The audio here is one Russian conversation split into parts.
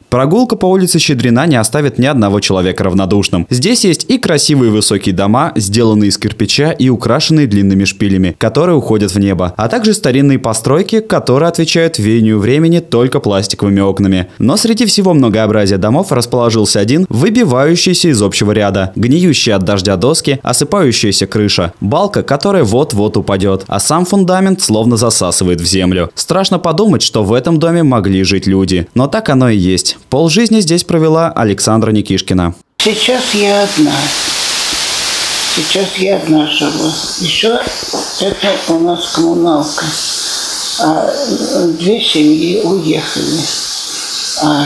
Прогулка по улице Щедрина не оставит ни одного человека равнодушным. Здесь есть и красивые высокие дома, сделанные из кирпича и украшенные длинными шпилями, которые уходят в небо, а также старинные постройки, которые отвечают веянию времени только пластиковыми окнами. Но среди всего многообразия домов расположился один, выбивающийся из общего ряда, гниющие от дождя доски, осыпающаяся крыша, балка, которая вот-вот упадет, а сам фундамент словно засасывает в землю. Страшно подумать, что в этом доме могли жить люди. Но так оно и есть. Полжизни здесь провела Александра Никишкина. Сейчас я одна. Живу. Еще это у нас коммуналка. А 2 семьи уехали. А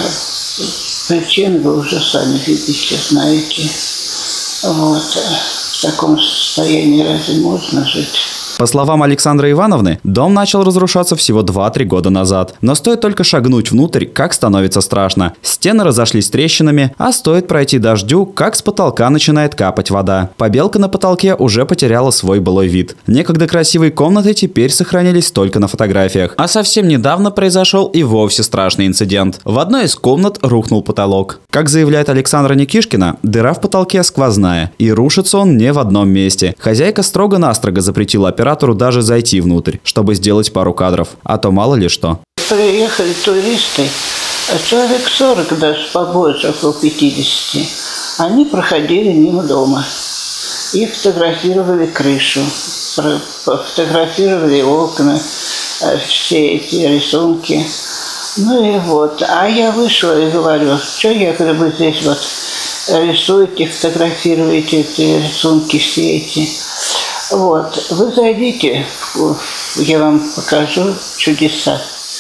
причины вы уже сами видите, знаете. Вот. В таком состоянии разве можно жить? По словам Александры Ивановны, дом начал разрушаться всего 2-3 года назад. Но стоит только шагнуть внутрь, как становится страшно. Стены разошлись трещинами, а стоит пройти дождю, как с потолка начинает капать вода. Побелка на потолке уже потеряла свой былой вид. Некогда красивые комнаты теперь сохранились только на фотографиях. А совсем недавно произошел и вовсе страшный инцидент. В одной из комнат рухнул потолок. Как заявляет Александра Никишкина, дыра в потолке сквозная, и рушится он не в одном месте. Хозяйка строго-настрого запретила оператору даже зайти внутрь, чтобы сделать пару кадров, а то мало ли что. Приехали туристы, человек 40, даже побольше, около 50. Они проходили мимо дома и фотографировали крышу, фотографировали окна, все эти рисунки. Ну и вот, а я вышла и говорю, что я, когда вы здесь вот рисуете, фотографируете эти рисунки, все эти. Вот, вы зайдите, я вам покажу чудеса.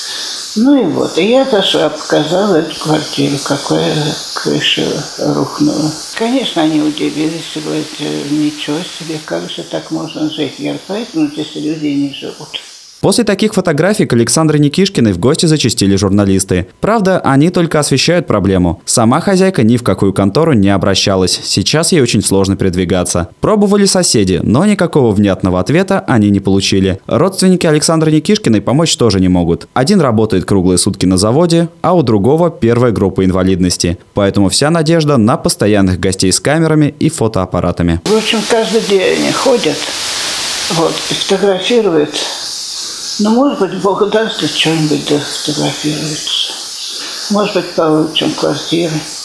Ну и вот, и я зашла, показала эту квартиру, какая крыша рухнула. Конечно, они удивились, говорят, ничего себе, как же так можно жить? Я говорю, поэтому здесь люди не живут. После таких фотографий к Александре Никишкиной в гости зачастили журналисты. Правда, они только освещают проблему. Сама хозяйка ни в какую контору не обращалась. Сейчас ей очень сложно передвигаться. Пробовали соседи, но никакого внятного ответа они не получили. Родственники Александры Никишкиной помочь тоже не могут. Один работает круглые сутки на заводе, а у другого первая группа инвалидности. Поэтому вся надежда на постоянных гостей с камерами и фотоаппаратами. В общем, каждый день они ходят, вот, и фотографируют. Ну, может быть, Бог даст, что-нибудь да сфотографируется. Может быть, получим квартиру.